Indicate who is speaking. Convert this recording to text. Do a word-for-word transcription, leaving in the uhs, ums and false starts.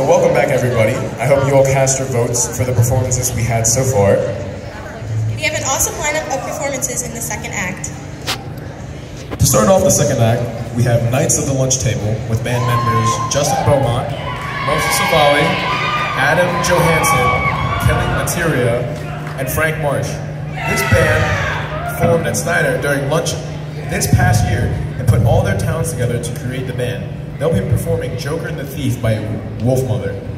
Speaker 1: Welcome back, everybody. I hope you all cast your votes for the performances we had so far.
Speaker 2: We have an awesome lineup of performances in the second act.
Speaker 1: To start off the second act, we have Knights of the Lunch Table with band members Justin Beaumont, Moses Savali, Adam Johansson, Kelly Materia, and Frank Marsh. This band formed at Snyder during lunch this past year and put all their talents together to create the band. They'll be performing Joker and the Thief by Wolfmother.